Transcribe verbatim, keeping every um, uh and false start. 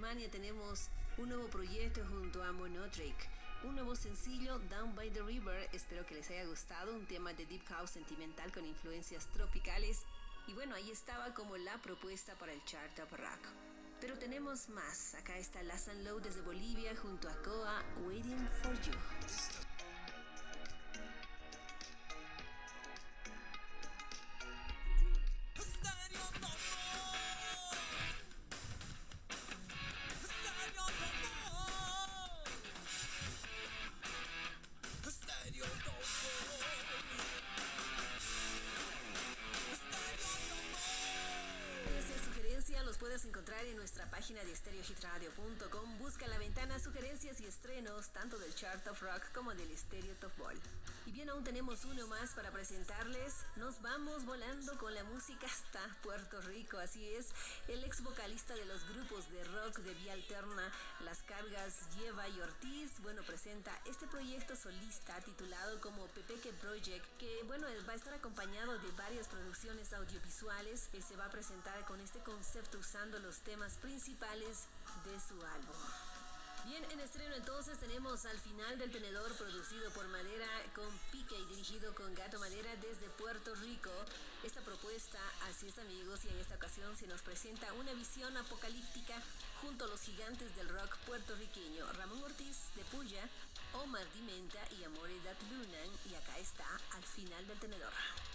Alemania tenemos un nuevo proyecto junto a Monotrick, un nuevo sencillo, Down by the River. Espero que les haya gustado, un tema de Deep House sentimental con influencias tropicales. Y bueno, ahí estaba como la propuesta para el Chart of Rock. Pero tenemos más. Acá está Lazan Low desde Bolivia junto a Koa, Waiting for You. Los puedes encontrar en nuestra página de stereo hit radio punto com. Busca en la ventana sugerencias y estrenos tanto del Chart of Rock como del Stereo Top Ball. Y bien, aún tenemos uno más para presentarles. Nos vamos volando con la música hasta Puerto Rico. Así es, el ex vocalista de los grupos de rock de vía alterna Las Cargas, Lleva y Ortiz, bueno, presenta este proyecto solista titulado como Pepeque Project, que bueno, va a estar acompañado de varias producciones audiovisuales que se va a presentar con este concepto usando los temas principales de su álbum. Bien, en estreno entonces tenemos Al Final del Tenedor, producido por Madera con Pique y dirigido con Gato Madera desde Puerto Rico. Esta propuesta, así es amigos, y en esta ocasión se nos presenta una visión apocalíptica junto a los gigantes del rock puertorriqueño, Ramón Ortiz de Puya, Omar Dimenta y Amore Dat Lunan, y acá está Al Final del Tenedor.